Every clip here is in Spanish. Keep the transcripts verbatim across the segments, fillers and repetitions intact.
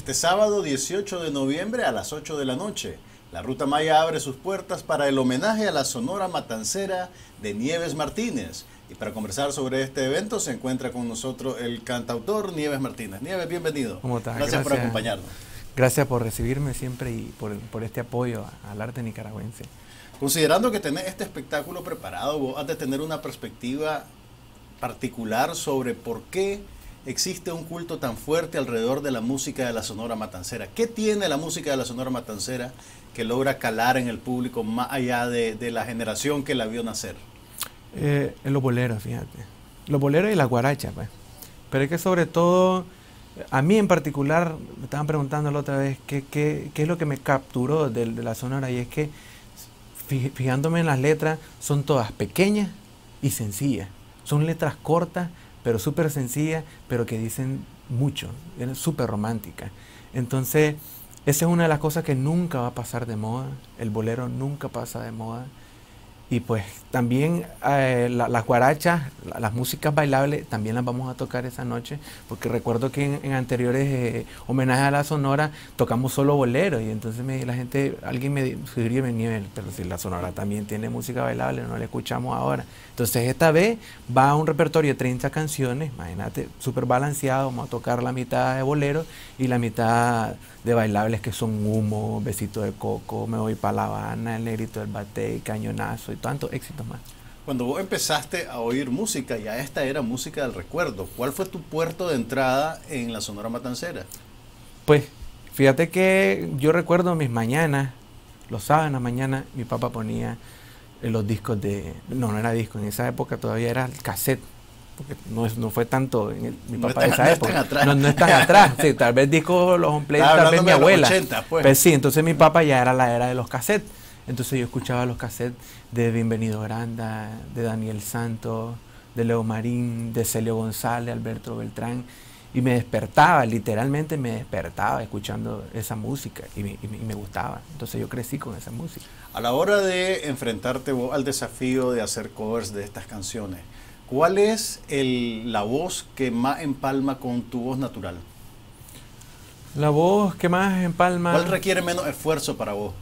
Este sábado dieciocho de noviembre a las ocho de la noche, la Ruta Maya abre sus puertas para el homenaje a la Sonora Matancera de Nieves Martínez. Y para conversar sobre este evento se encuentra con nosotros el cantautor Nieves Martínez. Nieves, bienvenido. ¿Cómo estás? Gracias, Gracias por acompañarnos. Gracias por recibirme siempre y por, por este apoyo al arte nicaragüense. Considerando que tenés este espectáculo preparado, vos has de tener una perspectiva particular sobre por qué existe un culto tan fuerte alrededor de la música de la Sonora Matancera. ¿Qué tiene la música de la Sonora Matancera que logra calar en el público más allá de, de la generación que la vio nacer? Eh, los boleros, fíjate. Los boleros y la guaracha, pues. Pero es que sobre todo, a mí en particular, me estaban preguntando la otra vez qué, qué, qué es lo que me capturó de, de la Sonora, y es que, fijándome en las letras, son todas pequeñas y sencillas. Son letras cortas, pero súper sencillas, pero que dicen mucho, es súper romántica. Entonces, esa es una de las cosas que nunca va a pasar de moda. El bolero nunca pasa de moda. Y pues también eh, la, las guarachas, la, las músicas bailables, también las vamos a tocar esa noche, porque recuerdo que en, en anteriores eh, homenajes a la Sonora tocamos solo boleros, y entonces me, la gente, alguien me sugirió, pero si la Sonora también tiene música bailable, no la escuchamos ahora. Entonces esta vez va a un repertorio de treinta canciones, imagínate, súper balanceado. Vamos a tocar la mitad de boleros y la mitad de bailables, que son Humo, Besito de Coco, Me Voy Pa' La Habana, El Negrito del Batey, Cañonazo y tantos éxitos más. Cuando vos empezaste a oír música, ya esta era música del recuerdo, ¿cuál fue tu puerto de entrada en la Sonora Matancera? Pues fíjate que yo recuerdo mis mañanas, los sábados en la mañana, mi papá ponía los discos de... No, no era disco, en esa época todavía era el cassette, porque no, es, no fue tanto en el, mi papá de no esa no época. Atrás. No, no es tan atrás. Sí, tal vez discos, los on play, tal vez mi abuela. ochenta, pues. Pero sí, entonces mi papá ya era la era de los cassettes. Entonces yo escuchaba los cassettes de Bienvenido Granda, de Daniel Santos, de Leo Marín, de Celio González, Alberto Beltrán, y me despertaba, literalmente me despertaba escuchando esa música, y me, y me, y me gustaba. Entonces yo crecí con esa música. A la hora de enfrentarte vos al desafío de hacer covers de estas canciones, ¿cuál es el, la voz que más empalma con tu voz natural? La voz que más empalma... ¿Cuál requiere menos esfuerzo para vos?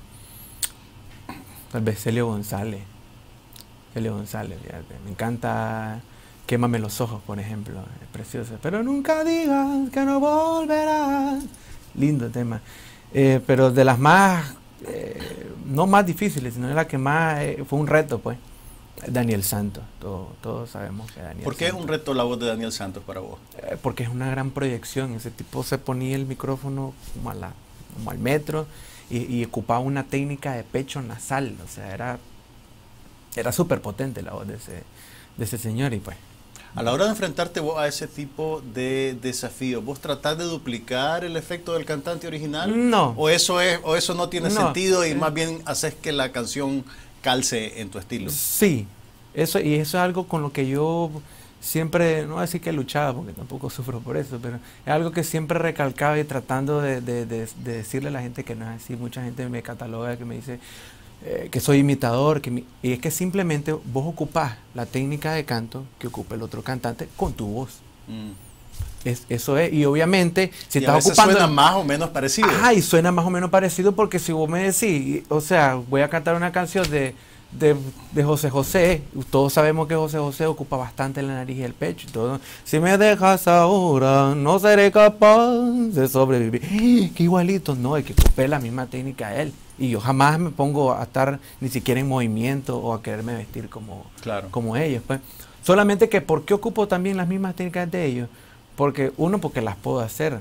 Tal vez Celio González. Celio González, fíjate. Me encanta Quémame los ojos, por ejemplo. Es precioso. Pero nunca digas que no volverás. Lindo tema. Eh, pero de las más, eh, no más difíciles, sino de las que más eh, fue un reto, pues. Daniel Santos. Todo, todos sabemos que Daniel ¿Por qué Santos. es un reto la voz de Daniel Santos para vos? Eh, porque es una gran proyección. Ese tipo se ponía el micrófono como, a la, como al metro. Y, y ocupaba una técnica de pecho nasal, o sea, era, era súper potente la voz de ese, de ese señor. Y pues, a la hora de enfrentarte vos a ese tipo de desafío, ¿vos tratás de duplicar el efecto del cantante original? No. ¿O eso, es, o eso no tiene no. sentido y más bien haces que la canción calce en tu estilo? Sí, eso, y eso es algo con lo que yo siempre, no voy a decir que he luchado, porque tampoco sufro por eso, pero es algo que siempre recalcaba y tratando de, de, de, de decirle a la gente que no es así. Mucha gente me cataloga, que me dice eh, que soy imitador, que mi, y es que simplemente vos ocupás la técnica de canto que ocupa el otro cantante con tu voz. Mm. Es, eso es, y obviamente si y estás a veces ocupando... suena más o menos parecido. Ajá, y suena más o menos parecido, porque si vos me decís, o sea, voy a cantar una canción de... De, de José José, todos sabemos que José José ocupa bastante la nariz y el pecho y todo. Si me dejas ahora, no seré capaz de sobrevivir. Que igualito, no, hay que ocupar la misma técnica a él. Y yo jamás me pongo a estar ni siquiera en movimiento o a quererme vestir como, claro. como ellos. Pues. Solamente que, ¿por qué ocupo también las mismas técnicas de ellos? Porque, uno, porque las puedo hacer.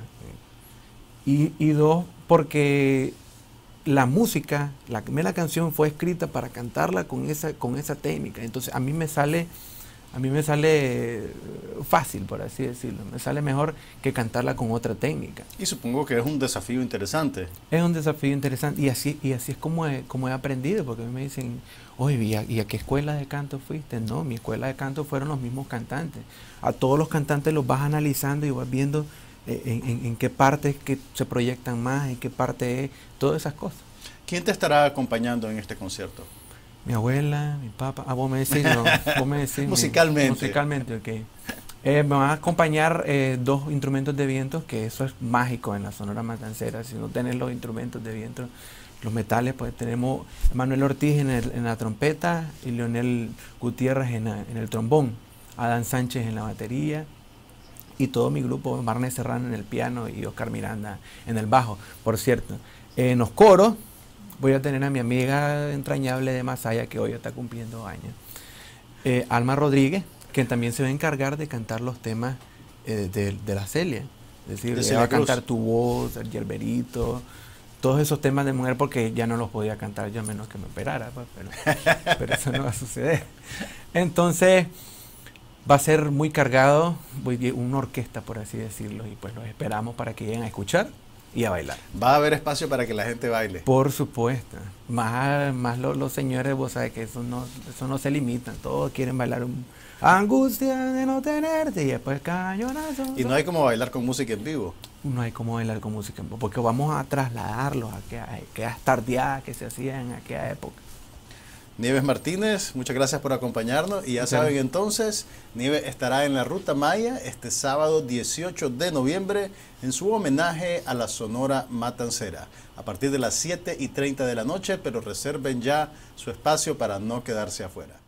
Y, y dos, porque la música, la primera canción fue escrita para cantarla con esa, con esa técnica. Entonces a mí me sale, a mí me sale fácil, por así decirlo. Me sale mejor que cantarla con otra técnica. Y supongo que es un desafío interesante. Es un desafío interesante, y así, y así es como he, como he aprendido, porque me dicen, oye, ¿y a, ¿y a qué escuela de canto fuiste? No, mi escuela de canto fueron los mismos cantantes. A todos los cantantes los vas analizando y vas viendo En, en, en qué partes que se proyectan más, en qué parte es, todas esas cosas. ¿Quién te estará acompañando en este concierto? Mi abuela, mi papá. Ah, vos me decís, no, vos me decís. Musicalmente. Mi, musicalmente, ok. Eh, me van a acompañar eh, dos instrumentos de viento, que eso es mágico en la Sonora Matancera. Si no tenés los instrumentos de viento, los metales, pues tenemos a Manuel Ortiz en, el, en la trompeta y Leonel Gutiérrez en, la, en el trombón, Adán Sánchez en la batería y todo mi grupo, Marné Serrano en el piano y Oscar Miranda en el bajo. Por cierto, en los coros voy a tener a mi amiga entrañable de Masaya, que hoy está cumpliendo años, eh, Alma Rodríguez, que también se va a encargar de cantar los temas eh, de, de la Celia. Es decir, ella va a cantar Tu Voz, El Yerberito, todos esos temas de mujer, porque ya no los podía cantar yo a menos que me operara, pues, pero, pero eso no va a suceder. Entonces, va a ser muy cargado, una orquesta, por así decirlo, y pues los esperamos para que lleguen a escuchar y a bailar. Va a haber espacio para que la gente baile. Por supuesto. Más, más los, los señores, vos sabés que eso no, eso no se limitan. Todos quieren bailar un angustia de no tenerte y después cañonazo. Y no hay como bailar con música en vivo. No hay como bailar con música en vivo, porque vamos a trasladarlos a aquellas tardeadas que se hacían en aquella época. Nieves Martínez, muchas gracias por acompañarnos y ya okay. saben entonces, Nieves estará en la Ruta Maya este sábado dieciocho de noviembre en su homenaje a la Sonora Matancera a partir de las siete y treinta de la noche, pero reserven ya su espacio para no quedarse afuera.